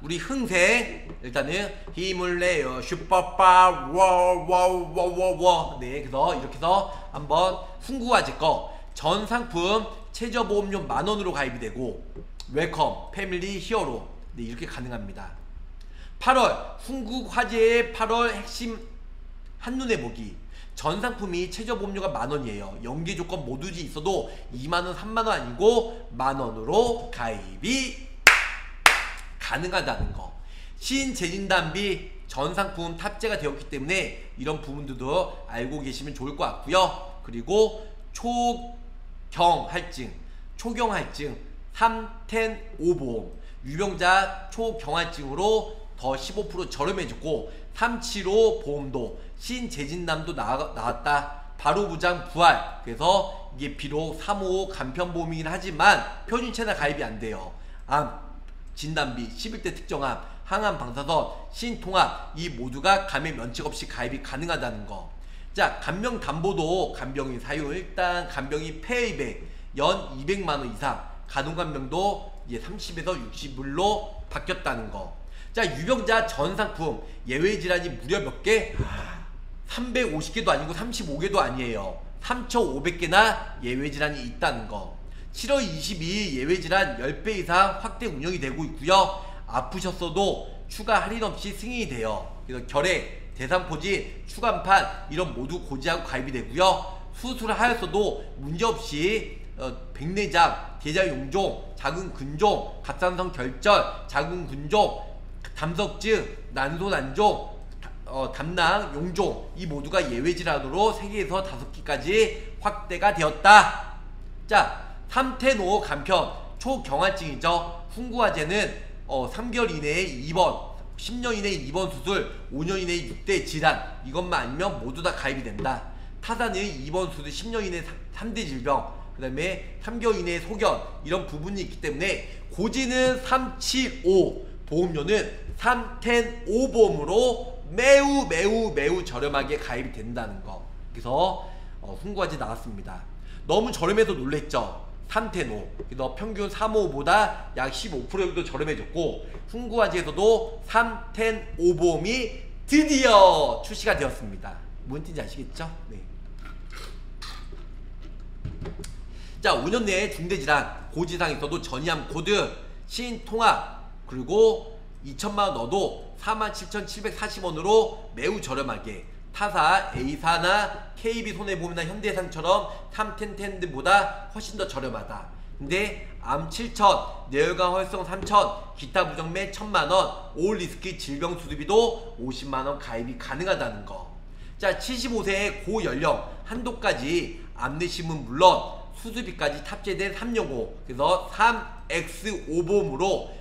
우리 흥생 일단은 힘을 내요 슈퍼파 워워워워워. 네, 그래서 이렇게 해서 한번 훈구화재 거 전 상품 최저보험료 10,000원으로 가입이 되고 웰컴 패밀리 히어로 네, 이렇게 가능합니다. 8월 훈구화재의 8월 핵심 한눈에 보기. 전 상품이 최저보험료가 10,000원이에요. 연계 조건 뭐든지 있어도 20,000원 30,000원 아니고 10,000원으로 가입이 가능하다는 거. 신재진단비 전 상품 탑재가 되었기 때문에 이런 부분들도 알고 계시면 좋을 것 같고요. 그리고 초경할증 310 5보험 유병자 초경할증으로 더 15% 저렴해졌고 375 보험도 신재진담도 나왔다. 바로 부장 부활. 그래서 이게 비록 355 간편보험이긴 하지만 표준 채널 가입이 안 돼요. 암 진단비 11대 특정암 항암 방사선 신통합 이 모두가 감액 면책 없이 가입이 가능하다는 거. 자, 간병 담보도 간병인 사유 일단 간병인 페이백 연 200만원 이상 가동간병도 이제 30에서 60불로 바뀌었다는 거. 자, 유병자 전 상품 예외 질환이 무려 몇 개? 350개도 아니고 35개도 아니에요. 3,500개나 예외 질환이 있다는 거. 7월 22일 예외 질환 10배 이상 확대 운영이 되고 있고요. 아프셨어도 추가 할인 없이 승인이 돼요. 그래서 결핵, 대상포진, 추간판 이런 모두 고지하고 가입이 되고요. 수술을 하였어도 문제없이 백내장, 대장용종, 작은 근종, 갑상선 결절, 작은 근종, 담석증, 난소난종, 담낭, 용종 이 모두가 예외 질환으로 3개에서 5개까지 확대가 되었다. 자, 3텐5 간편 초경화증이죠. 훈구화재는 3개월 이내에 2번, 10년 이내에 2번 수술, 5년 이내에 6대 질환 이것만 아니면 모두 다 가입이 된다. 타사는 2번 수술, 10년 이내에 3대 질병, 그 다음에 3개월 이내에 소견 이런 부분이 있기 때문에 고지는 375, 보험료는 3텐5 보험으로 매우 저렴하게 가입이 된다는 거. 그래서 훈구화재 나왔습니다. 너무 저렴해서 놀랬죠. 3텐5 그래서 평균 355보다 약 15% 정도 저렴해졌고 훈구화재에서도 3텐5 보험이 드디어 출시가 되었습니다. 뭔 뜻인지 아시겠죠? 네. 자, 5년 내에 중대질환 고지사항 있어도 전이암 코드 신통합 그리고 2,000만원 넣어도 47,740원으로 매우 저렴하게 타사 A사나 KB손해보험이나 현대해상처럼 3텐텐드보다 훨씬 더 저렴하다. 근데 암 7,000, 뇌혈관 활성 3,000, 기타 부정맥 1,000만원, 올리스크 질병 수술비도 50만원 가입이 가능하다는 거. 자, 75세의 고연령 한도까지 암내심은 물론 수술비까지 탑재된 3용호 그래서 3X5 보험으로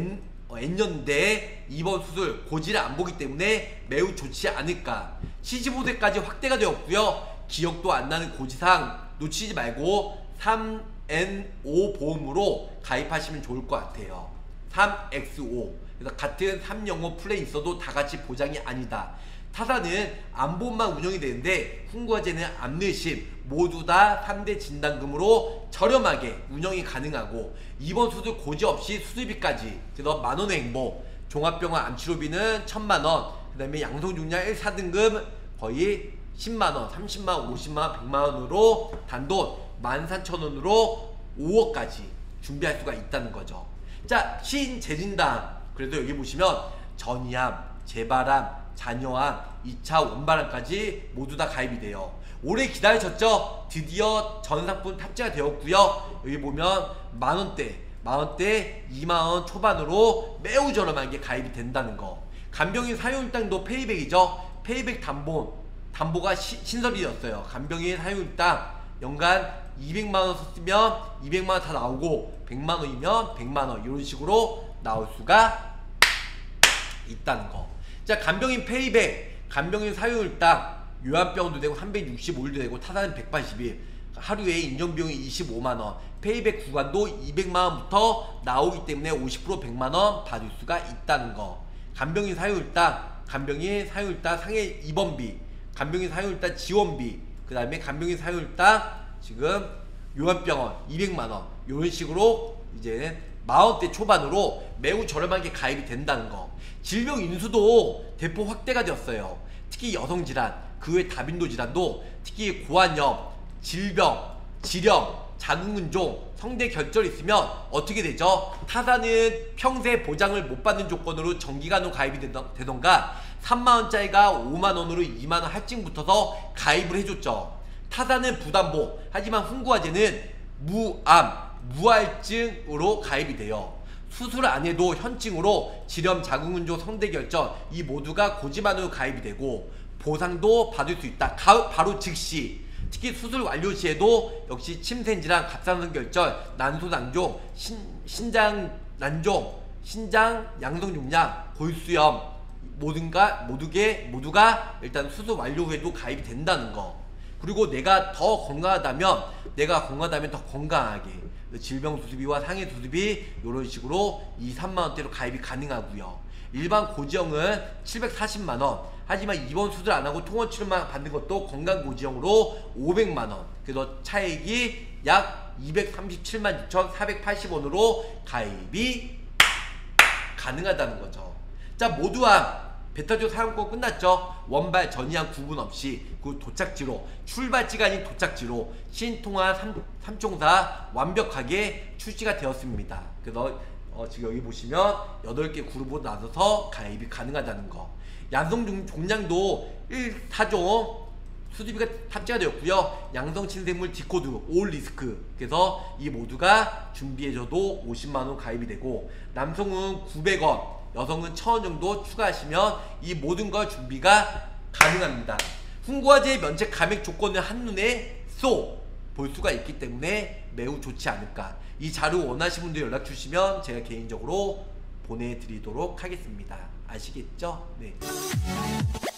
N년대에 입원 수술 고지를 안 보기 때문에 매우 좋지 않을까. 75세까지 확대가 되었고요. 기억도 안 나는 고지사항 놓치지 말고 3N5 보험으로 가입하시면 좋을 것 같아요. 3X5 그래서 같은 3용호 플랜이 있어도 다같이 보장이 아니다. 타사는 암보험만 운영이 되는데 훈구화재는 암내심 모두 다 3대 진단금으로 저렴하게 운영이 가능하고 입원 수술 고지 없이 수술비까지 그래서 만원의 행보 종합병원 암치료비는 1,000만원 그 다음에 양성중량 1, 4등급 거의 10만원, 30만원, 50만원, 100만원으로 단돈 14,000원으로 5억까지 준비할 수가 있다는 거죠. 자, 신재진담 그래도 여기 보시면 전이암, 재발암, 자녀암, 2차 원발암까지 모두 다 가입이 돼요. 오래 기다리셨죠? 드디어 전 상품 탑재가 되었고요. 여기 보면 만원대 2만원 초반으로 매우 저렴하게 가입이 된다는 거. 간병인 사용일당도 페이백이죠. 페이백 담보가 신설이 되었어요. 간병인 사용일당 연간 200만원 썼으면 200만원 다 나오고 100만원이면 100만원 이런 식으로 나올 수가 있다는 거. 자, 간병인 페이백, 간병인 사용일당 요양병원도 되고 365일도 되고 타사는 180일 하루에 인정비용이 25만원 페이백 구간도 200만원부터 나오기 때문에 50% 100만원 받을 수가 있다는 거. 간병인 사용일당 상해 입원비, 간병인 사용일당 지원비, 그 다음에 간병인 사용일당 지금 요양병원 200만원 이런 식으로 이제 40대 초반으로 매우 저렴하게 가입이 된다는 거. 질병 인수도 대폭 확대가 되었어요. 특히 여성질환, 그 외 다빈도 질환도 특히 고환염, 질병, 지렴, 자궁근종, 성대결절이 있으면 어떻게 되죠? 타사는 평생 보장을 못 받는 조건으로 정기간호 가입이 되던가 3만원짜리가 5만원으로 2만원 할증 붙어서 가입을 해줬죠. 타사는 부담보, 하지만 훈구화제는 무암, 무할증으로 가입이 돼요. 수술 안 해도 현증으로 지렴, 자궁근종, 성대결절 이 모두가 고지만으로 가입이 되고 보상도 받을 수 있다. 바로 즉시. 특히 수술 완료 시에도 역시 침샘질환, 갑상선결절, 난소낭종, 신장난종, 신장 양성종양, 골수염 모두가 일단 수술 완료 후에도 가입이 된다는 거. 그리고 내가 건강하다면 더 건강하게 질병 수술비와 상해 수술비 이런 식으로 2~3만원대로 가입이 가능하고요. 일반 고지형은 740만원, 하지만 입원 수술 안하고 통원 치료만 받는 것도 건강고지형으로 500만원, 그래서 차액이 약 237만 6,480원으로 가입이 가능하다는 거죠. 자, 모두암 베타조 사용권 끝났죠. 원발 전이항 구분 없이 그 도착지로, 출발지가 아닌 도착지로 신통화 3총사 완벽하게 출시가 되었습니다. 그래서 지금 여기 보시면 8개 그룹으로 나눠서 가입이 가능하다는 거. 양성 종량도 4종 수술비가 탑재가 되었고요. 양성 침샘물 디코드 올 리스크, 그래서 이 모두가 준비해줘도 50만원 가입이 되고, 남성은 900원, 여성은 1000원 정도 추가하시면 이 모든 걸 준비가 가능합니다. 훈구화제의 면책 감액 조건을 한눈에 볼 수가 있기 때문에 매우 좋지 않을까. 이 자료 원하시는 분들 연락 주시면 제가 개인적으로 보내드리도록 하겠습니다. 아시겠죠? 네.